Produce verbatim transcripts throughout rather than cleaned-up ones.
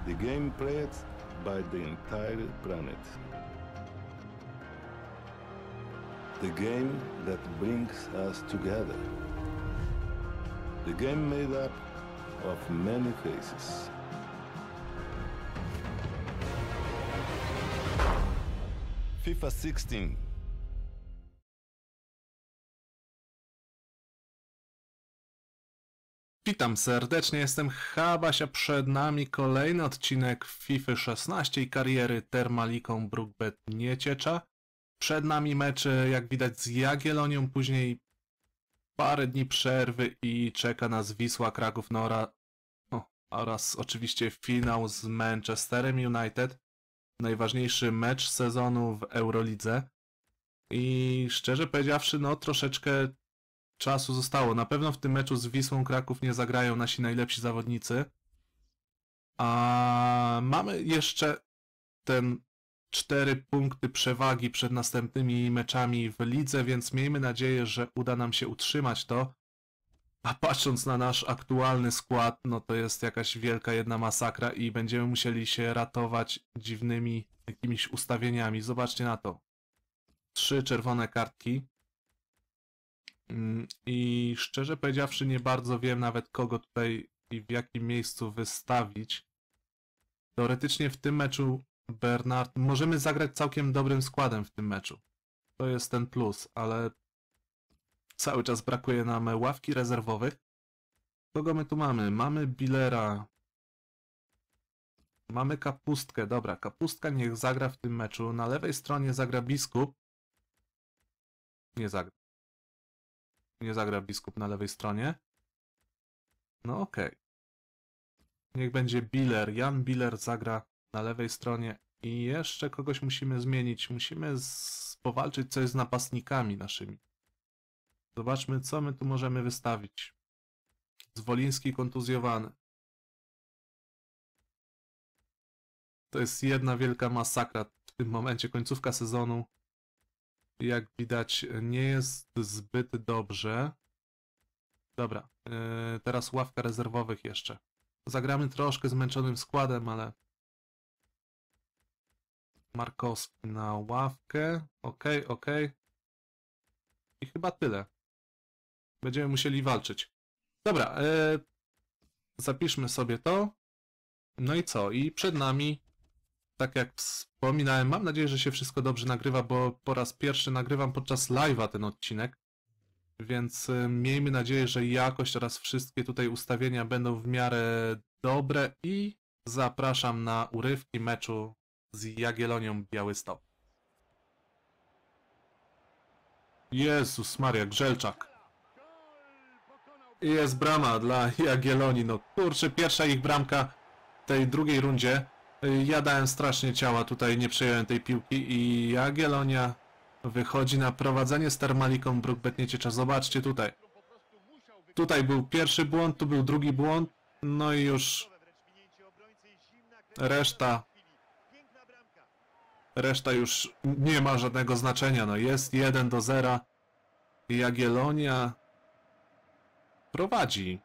The game played by the entire planet. The game that brings us together. The game made up of many faces. FIFA sixteen. Witam serdecznie, jestem Habaś, a przed nami kolejny odcinek FIFA szesnaście i kariery Termaliką Bruk-Bet Nieciecza. Przed nami mecz, jak widać, z Jagiellonią, później parę dni przerwy i czeka nas Wisła Kraków no oraz, o, oraz oczywiście finał z Manchesterem United. Najważniejszy mecz sezonu w Eurolidze. I szczerze powiedziawszy, no troszeczkę czasu zostało. Na pewno w tym meczu z Wisłą Kraków nie zagrają nasi najlepsi zawodnicy. A mamy jeszcze ten cztery punkty przewagi przed następnymi meczami w lidze, więc miejmy nadzieję, że uda nam się utrzymać to. A patrząc na nasz aktualny skład, no to jest jakaś wielka jedna masakra i będziemy musieli się ratować dziwnymi jakimiś ustawieniami. Zobaczcie na to. Trzy czerwone kartki. I szczerze powiedziawszy, nie bardzo wiem nawet, kogo tutaj i w jakim miejscu wystawić. Teoretycznie w tym meczu Bernard... Możemy zagrać całkiem dobrym składem w tym meczu. To jest ten plus, ale cały czas brakuje nam ławki rezerwowych. Kogo my tu mamy? Mamy Billera. Mamy Kapustkę. Dobra, Kapustka niech zagra w tym meczu. Na lewej stronie zagra Biskup. Nie zagra. Nie zagra Biskup na lewej stronie. No okej. Okay. Niech będzie Biller. Jan Biller zagra na lewej stronie. I jeszcze kogoś musimy zmienić. Musimy z... powalczyć coś z napastnikami naszymi. Zobaczmy, co my tu możemy wystawić. Zwoliński kontuzjowany. To jest jedna wielka masakra w tym momencie. Końcówka sezonu. Jak widać, nie jest zbyt dobrze. Dobra, yy, teraz ławka rezerwowych jeszcze. Zagramy troszkę zmęczonym składem, ale... Markowski na ławkę. Okej, okay, okej. Okay. I chyba tyle. Będziemy musieli walczyć. Dobra, yy, zapiszmy sobie to. No i co? I przed nami, tak jak wspominałem, mam nadzieję, że się wszystko dobrze nagrywa, bo po raz pierwszy nagrywam podczas live'a ten odcinek. Więc yy, miejmy nadzieję, że jakość oraz wszystkie tutaj ustawienia będą w miarę dobre i zapraszam na urywki meczu z Jagiellonią Białystok. Jezus Maria, Grzelczak. Jest brama dla Jagiellonii. No kurczę, pierwsza ich bramka w tej drugiej rundzie. Ja dałem strasznie ciała, tutaj nie przejąłem tej piłki i Jagiellonia wychodzi na prowadzenie z Termaliką Bruk-Bet Nieciecza. Zobaczcie tutaj. Tutaj był pierwszy błąd, tu był drugi błąd. No i już reszta reszta już nie ma żadnego znaczenia. No jest jeden do zera. Jagiellonia prowadzi.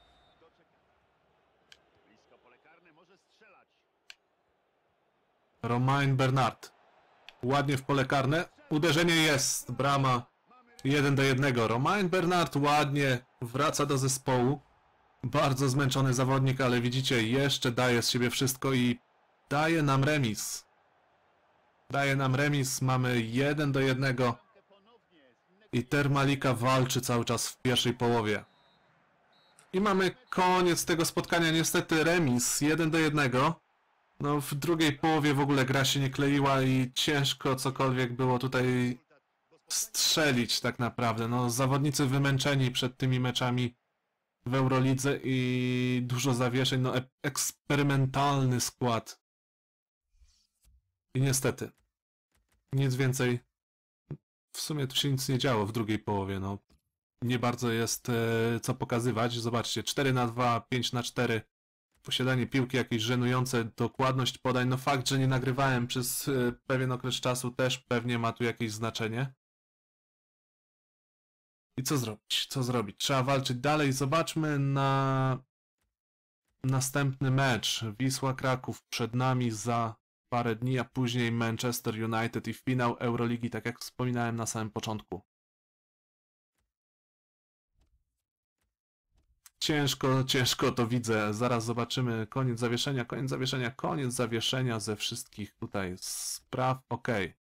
Romain Bernard. Ładnie w pole karne. Uderzenie jest. Brama jeden do jednego. Romain Bernard ładnie wraca do zespołu. Bardzo zmęczony zawodnik, ale widzicie, jeszcze daje z siebie wszystko i daje nam remis. Daje nam remis. Mamy jeden do jednego. I Termalika walczy cały czas w pierwszej połowie. I mamy koniec tego spotkania. Niestety remis jeden do jednego. No w drugiej połowie w ogóle gra się nie kleiła i ciężko cokolwiek było tutaj strzelić tak naprawdę. No zawodnicy wymęczeni przed tymi meczami w Eurolidze i dużo zawieszeń. No eksperymentalny skład. I niestety nic więcej. W sumie tu się nic nie działo w drugiej połowie. No nie bardzo jest e, co pokazywać. Zobaczcie, cztery na dwa, pięć na cztery. Posiadanie piłki, jakieś żenujące, dokładność podań. No fakt, że nie nagrywałem przez y, pewien okres czasu też pewnie ma tu jakieś znaczenie. I co zrobić? Co zrobić? Trzeba walczyć dalej. Zobaczmy na następny mecz. Wisła Kraków przed nami za parę dni, a później Manchester United i finał Euroligi, tak jak wspominałem na samym początku. Ciężko, ciężko to widzę. Zaraz zobaczymy. Koniec zawieszenia, koniec zawieszenia, koniec zawieszenia ze wszystkich tutaj spraw. OK.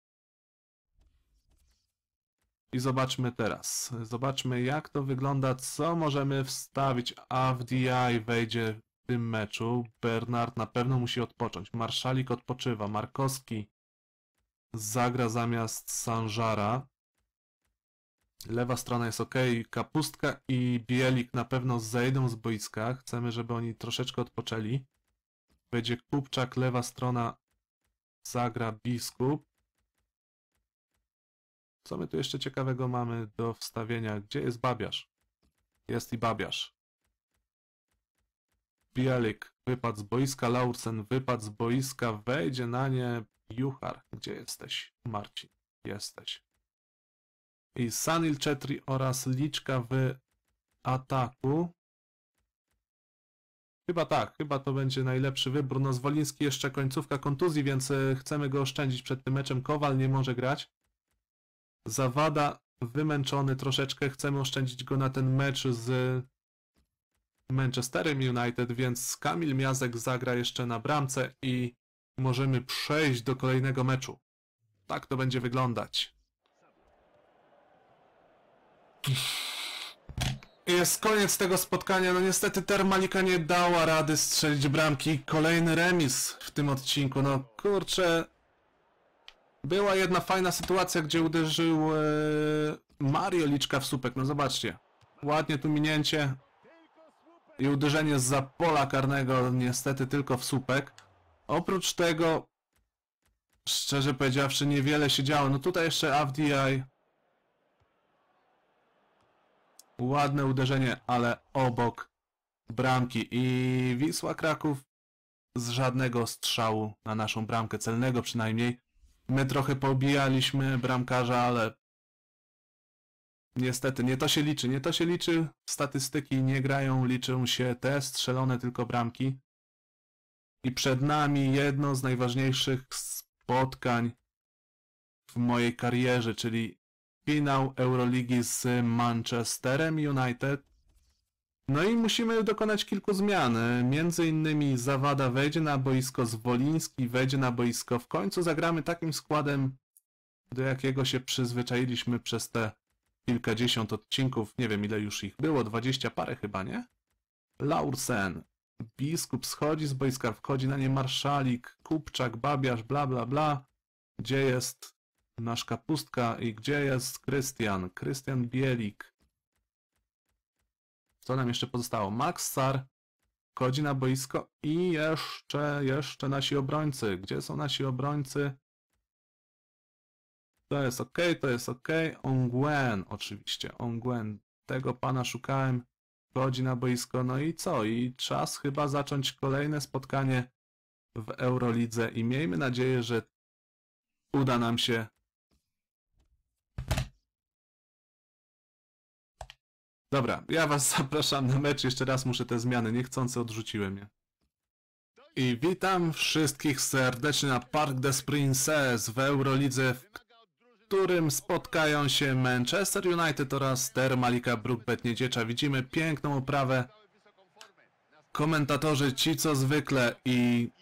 I zobaczmy teraz. Zobaczmy, jak to wygląda, co możemy wstawić. A w D I wejdzie w tym meczu. Bernard na pewno musi odpocząć. Marszalik odpoczywa. Markowski zagra zamiast Sanżara. Lewa strona jest OK. Kapustka i Bielik na pewno zejdą z boiska. Chcemy, żeby oni troszeczkę odpoczęli. Wejdzie Kupczak, lewa strona zagra Biskup. Co my tu jeszcze ciekawego mamy do wstawienia? Gdzie jest Babiarz? Jest i Babiarz. Bielik wypadł z boiska, Laursen wypadł z boiska, wejdzie na nie Juchar. Gdzie jesteś, Marcin? Jesteś. I Sanil Chetri oraz Liczka w ataku. Chyba tak, chyba to będzie najlepszy wybór. No Zwoliński jeszcze końcówka kontuzji, więc chcemy go oszczędzić przed tym meczem. Kowal nie może grać. Zawada wymęczony troszeczkę, chcemy oszczędzić go na ten mecz z Manchesterem United, więc Kamil Miazek zagra jeszcze na bramce i możemy przejść do kolejnego meczu. Tak to będzie wyglądać. Jest koniec tego spotkania, no niestety Termalika nie dała rady strzelić bramki. Kolejny remis w tym odcinku, no kurczę. Była jedna fajna sytuacja, gdzie uderzył e, Mario Liczka w słupek. No zobaczcie. Ładnie tu minięcie. I uderzenie zza pola karnego niestety tylko w słupek. Oprócz tego, szczerze powiedziawszy, niewiele się działo. No tutaj jeszcze A W D I. Ładne uderzenie, ale obok bramki. I Wisła Kraków z żadnego strzału na naszą bramkę, celnego przynajmniej. My trochę pobijaliśmy bramkarza, ale niestety nie to się liczy. Nie to się liczy. Statystyki nie grają, liczą się te strzelone tylko bramki. I przed nami jedno z najważniejszych spotkań w mojej karierze, czyli finał Euroligi z Manchesterem United. No i musimy dokonać kilku zmian. Między innymi Zawada wejdzie na boisko, Zwoliński wejdzie na boisko. W końcu zagramy takim składem, do jakiego się przyzwyczailiśmy przez te kilkadziesiąt odcinków. Nie wiem, ile już ich było, dwadzieścia parę chyba, nie? Laursen, Biskup schodzi z boiska, wchodzi na nie Marszalik, Kupczak, Babiarz, bla bla bla. Gdzie jest nasz Kapustka i gdzie jest Krystian? Krystian Bielik. Co nam jeszcze pozostało? Max Sar wchodzi na boisko i jeszcze, jeszcze nasi obrońcy. Gdzie są nasi obrońcy? To jest OK, to jest OK. Ongwen oczywiście. Ongwen. Tego pana szukałem. Wchodzi na boisko. No i co? I czas chyba zacząć kolejne spotkanie w Eurolidze i miejmy nadzieję, że uda nam się Dobra, ja was zapraszam na mecz, jeszcze raz muszę te zmiany, niechcący odrzuciłem je. I witam wszystkich serdecznie na Parc des Princes w Eurolidze, w którym spotkają się Manchester United oraz Termalika Brookbet Nieciecza. Widzimy piękną oprawę. Komentatorzy ci co zwykle i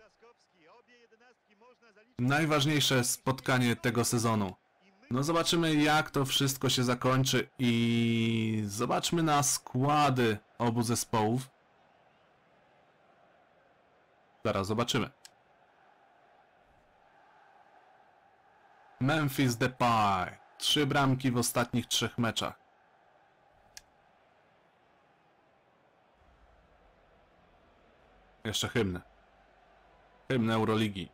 najważniejsze spotkanie tego sezonu. No zobaczymy, jak to wszystko się zakończy i zobaczmy na składy obu zespołów. Zaraz zobaczymy. Memphis Depay. Trzy bramki w ostatnich trzech meczach. Jeszcze hymn. Hymn Euroligi.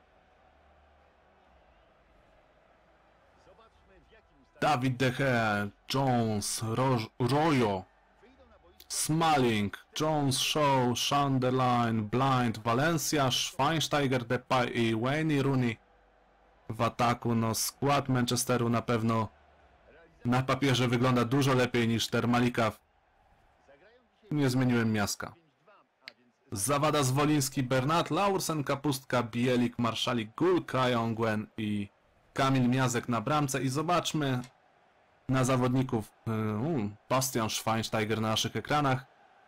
David De Gea, Jones, Royo, Smalling, Jones, Shaw, Sunderland, Blind, Valencia, Schweinsteiger, Depay i Wayne Rooney w ataku. No skład Manchesteru na pewno na papierze wygląda dużo lepiej niż Termalika. Nie zmieniłem miaska. Zawada, Zwoliński, Bernat, Laursen, Kapustka, Bielik, Marszalik, Gul, Kajongwen i Kamil Miazek na bramce. I zobaczmy na zawodników. Yy, Bastian Schweinsteiger na naszych ekranach.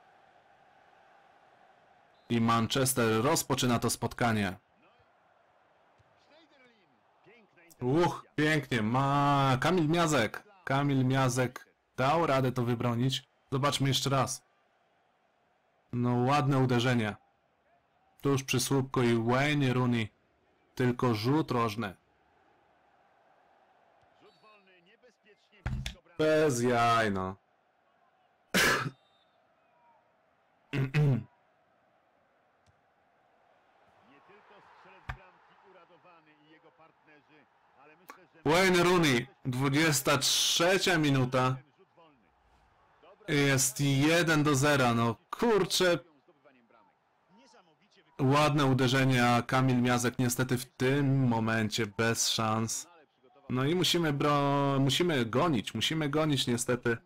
I Manchester rozpoczyna to spotkanie. Uch, pięknie. Ma Kamil Miazek. Kamil Miazek dał radę to wybronić. Zobaczmy jeszcze raz. No ładne uderzenie. Tuż przy słupku i Wayne Rooney. Tylko rzut rożny. Bez jaj, no. Wayne Rooney, dwudziesta trzecia minuta. Jest jeden do zera, no kurczę. Ładne uderzenie, a Kamil Miazek niestety w tym momencie bez szans. No i musimy bro... musimy gonić, musimy gonić niestety.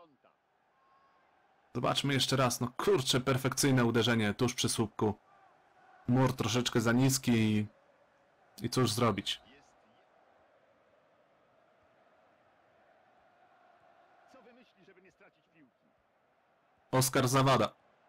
Zobaczmy jeszcze raz, no kurczę, perfekcyjne uderzenie tuż przy słupku. Mur troszeczkę za niski i... i cóż zrobić. Oskar Zawada.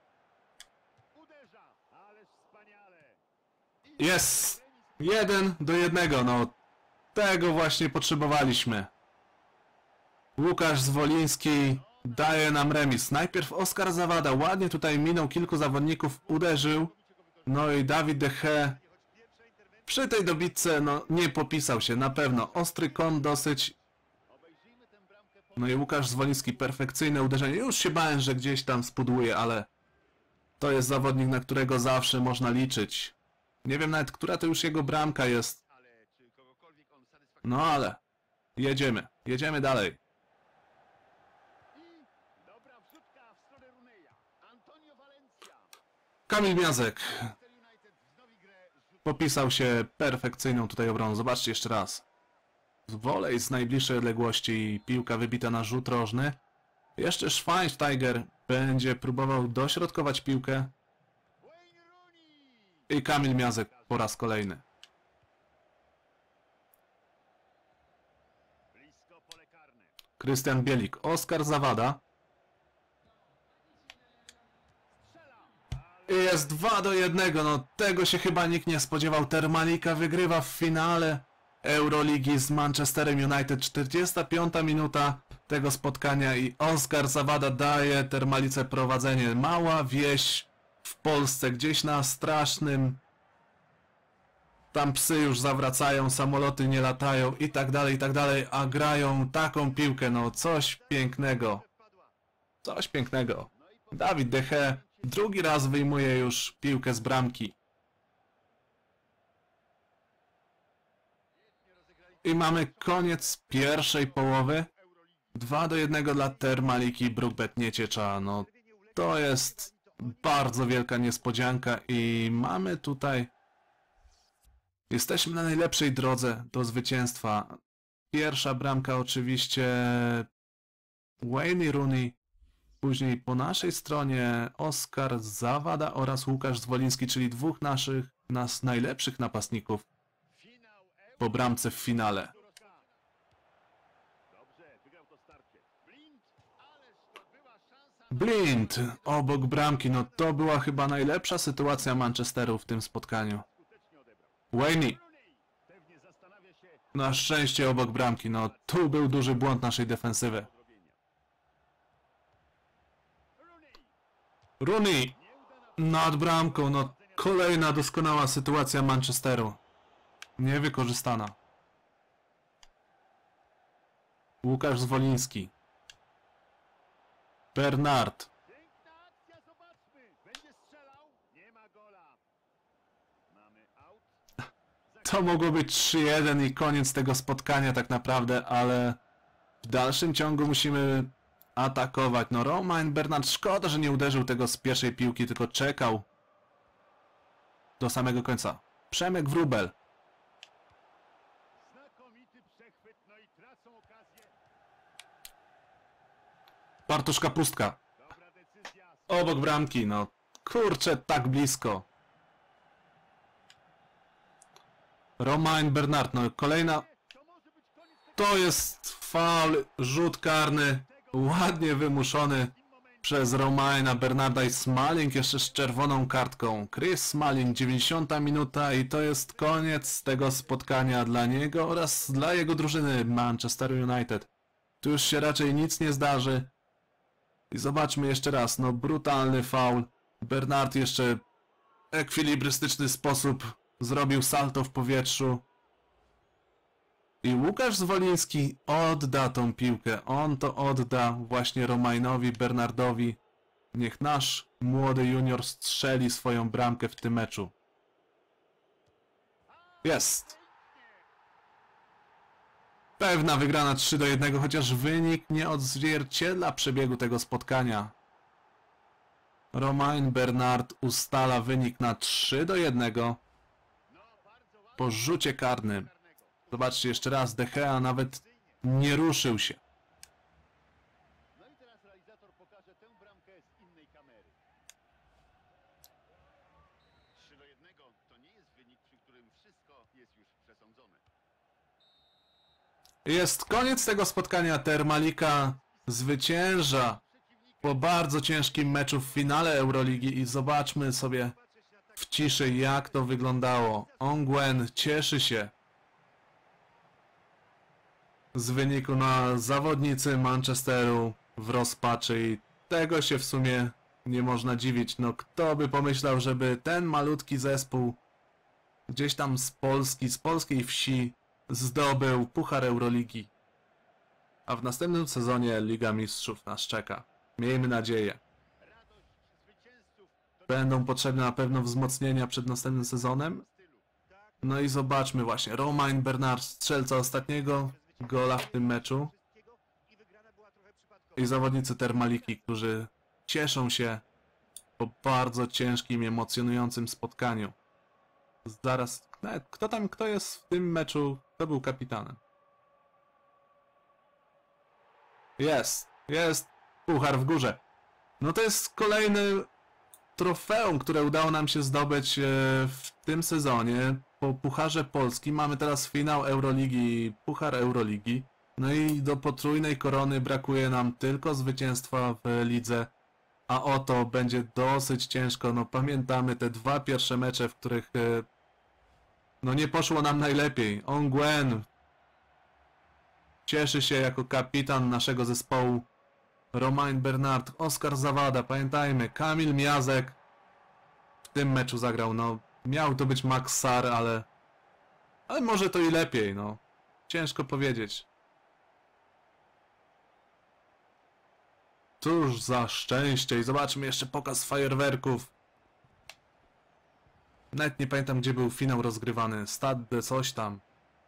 Jest! Jeden do jednego, no tego właśnie potrzebowaliśmy. Łukasz Zwoliński daje nam remis. Najpierw Oskar Zawada, ładnie tutaj minął kilku zawodników, uderzył. No i Dawid De Gea przy tej dobitce, no nie popisał się, na pewno. Ostry kąt dosyć. No i Łukasz Zwoliński, perfekcyjne uderzenie. Już się bałem, że gdzieś tam spudłuje, ale to jest zawodnik, na którego zawsze można liczyć. Nie wiem nawet, która to już jego bramka jest. No ale jedziemy, jedziemy dalej. Kamil Miazek popisał się perfekcyjną tutaj obroną. Zobaczcie jeszcze raz. Wolej z najbliższej odległości i piłka wybita na rzut rożny. Jeszcze Schweinsteiger będzie próbował dośrodkować piłkę. I Kamil Miazek po raz kolejny. Krystian Bielik, Oskar Zawada. I jest dwa do jednego, no tego się chyba nikt nie spodziewał. Termalika wygrywa w finale Euroligi z Manchesterem United. czterdziesta piąta minuta tego spotkania i Oskar Zawada daje Termalice prowadzenie. Mała wieś w Polsce, gdzieś na Strasznym. Tam psy już zawracają, samoloty nie latają i tak dalej, i tak dalej, a grają taką piłkę, no coś pięknego. Coś pięknego. Dawid De Gea drugi raz wyjmuje już piłkę z bramki. I mamy koniec pierwszej połowy. dwa do jednego dla Termaliki Brookbet Nieciecza. No to jest bardzo wielka niespodzianka i mamy tutaj... Jesteśmy na najlepszej drodze do zwycięstwa. Pierwsza bramka oczywiście Wayne Rooney. Później po naszej stronie Oskar Zawada oraz Łukasz Zwoliński, czyli dwóch naszych, nas najlepszych napastników po bramce w finale. Blind obok bramki, no to była chyba najlepsza sytuacja Manchesteru w tym spotkaniu. Wayne. Na szczęście obok bramki, no tu był duży błąd naszej defensywy. Rooney nad bramką, no kolejna doskonała sytuacja Manchesteru. Niewykorzystana. Łukasz Zwoliński. Bernard. To mogło być trzy jeden i koniec tego spotkania tak naprawdę, ale w dalszym ciągu musimy atakować. No Romain Bernard, szkoda, że nie uderzył tego z pierwszej piłki, tylko czekał do samego końca. Przemek Wróbel. Bartosz Kapustka. Obok bramki, no Kurczę, tak blisko. Romain Bernard, no kolejna... To jest faul, rzut karny, ładnie wymuszony przez Romaina Bernarda i Smalling jeszcze z czerwoną kartką. Chris Smalling, dziewięćdziesiąta minuta i to jest koniec tego spotkania dla niego oraz dla jego drużyny Manchester United. Tu już się raczej nic nie zdarzy. I zobaczmy jeszcze raz, no brutalny faul. Bernard jeszcze w ekwilibrystyczny sposób zrobił salto w powietrzu. I Łukasz Zwoliński odda tą piłkę. On to odda właśnie Romainowi Bernardowi. Niech nasz młody junior strzeli swoją bramkę w tym meczu. Jest. Pewna wygrana trzy do jednego, chociaż wynik nie odzwierciedla przebiegu tego spotkania. Romain Bernard ustala wynik na trzy do jednego po rzucie karnym. Zobaczcie jeszcze raz, De Gea nawet nie ruszył się. No i teraz realizator pokaże tę bramkę z innej kamery. trzy do jednego to nie jest wynik, przy którym wszystko jest już przesądzone. Jest koniec tego spotkania. Termalika zwycięża po bardzo ciężkim meczu w finale Euroligi i zobaczmy sobie w ciszy, jak to wyglądało. Ongwen cieszy się z wyniku, na zawodnicy Manchesteru w rozpaczy i tego się w sumie nie można dziwić. No kto by pomyślał, żeby ten malutki zespół gdzieś tam z Polski, z polskiej wsi zdobył Puchar Euroligi. A w następnym sezonie Liga Mistrzów nas czeka. Miejmy nadzieję. Będą potrzebne na pewno wzmocnienia przed następnym sezonem. No i zobaczmy właśnie, Romain Bernard, strzelca ostatniego gola w tym meczu. I zawodnicy Termaliki, którzy cieszą się po bardzo ciężkim, emocjonującym spotkaniu. Zaraz, kto tam, kto jest w tym meczu, kto był kapitanem? Jest, jest puchar w górze. No to jest kolejny trofeum, które udało nam się zdobyć w tym sezonie. Po Pucharze Polski mamy teraz finał Euroligi, Puchar Euroligi. No i do potrójnej korony brakuje nam tylko zwycięstwa w lidze. A oto będzie dosyć ciężko. No pamiętamy te dwa pierwsze mecze, w których no nie poszło nam najlepiej. Ongwen cieszy się jako kapitan naszego zespołu. Romain Bernard, Oskar Zawada, pamiętajmy, Kamil Miazek w tym meczu zagrał. No miał to być Max Sar, ale ale może to i lepiej, no. Ciężko powiedzieć. Cóż za szczęście. I zobaczmy jeszcze pokaz fajerwerków. Nawet nie pamiętam, gdzie był finał rozgrywany. Stade coś tam.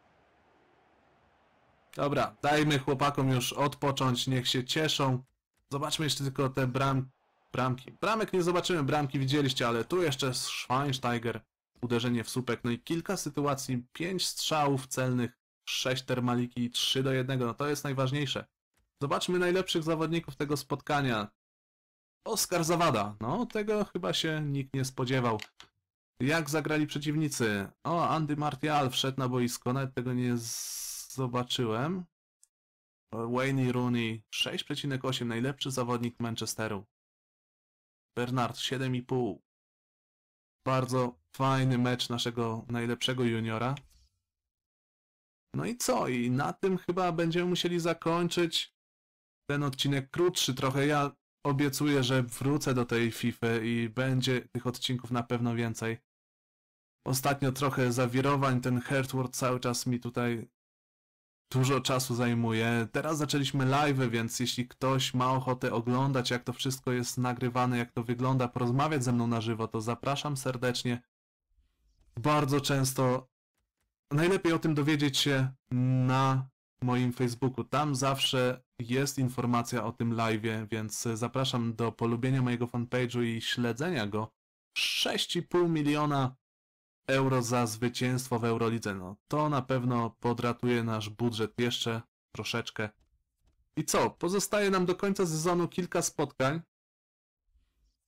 Dobra, dajmy chłopakom już odpocząć, niech się cieszą. Zobaczmy jeszcze tylko te bram... bramki. Bramek nie zobaczymy, bramki widzieliście, ale tu jeszcze Schweinsteiger, uderzenie w słupek. No i kilka sytuacji, pięć strzałów celnych, sześć Termaliki, trzy do jednego. No to jest najważniejsze. Zobaczmy najlepszych zawodników tego spotkania. Oskar Zawada. No, tego chyba się nikt nie spodziewał. Jak zagrali przeciwnicy? O, Andy Martial wszedł na boisko, nawet tego nie zobaczyłem. Wayne Rooney, sześć przecinek osiem, najlepszy zawodnik Manchesteru. Bernard, siedem i pół. Bardzo fajny mecz naszego najlepszego juniora. No i co? I na tym chyba będziemy musieli zakończyć ten odcinek krótszy trochę. Ja obiecuję, że wrócę do tej FIFA i będzie tych odcinków na pewno więcej. Ostatnio trochę zawirowań, ten Hertford cały czas mi tutaj dużo czasu zajmuje. Teraz zaczęliśmy live'y, więc jeśli ktoś ma ochotę oglądać, jak to wszystko jest nagrywane, jak to wygląda, porozmawiać ze mną na żywo, to zapraszam serdecznie. Bardzo często najlepiej o tym dowiedzieć się na moim Facebooku. Tam zawsze jest informacja o tym live'ie, więc zapraszam do polubienia mojego fanpage'u i śledzenia go. sześć i pół miliona euro za zwycięstwo w Eurolidze. No to na pewno podratuje nasz budżet jeszcze troszeczkę. I co? Pozostaje nam do końca sezonu kilka spotkań.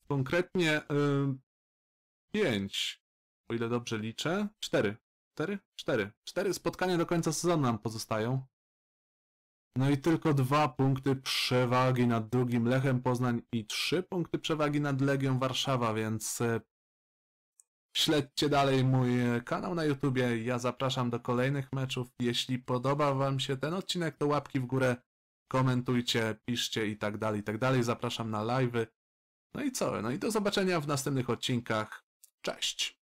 konkretnie yy, pięć, o ile dobrze liczę, cztery, cztery, cztery, cztery spotkania do końca sezonu nam pozostają. No i tylko dwa punkty przewagi nad drugim Lechem Poznań i trzy punkty przewagi nad Legią Warszawa, więc yy, śledźcie dalej mój kanał na YouTubie, ja zapraszam do kolejnych meczów. Jeśli podoba wam się ten odcinek, to łapki w górę, komentujcie, piszcie i tak dalej, i tak dalej. Zapraszam na live'y. No i co? No i do zobaczenia w następnych odcinkach. Cześć!